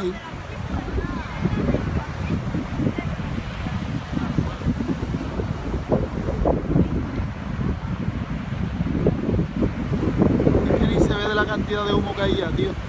ahí. Es que ni se ve de la cantidad de humo que hay ya, tío.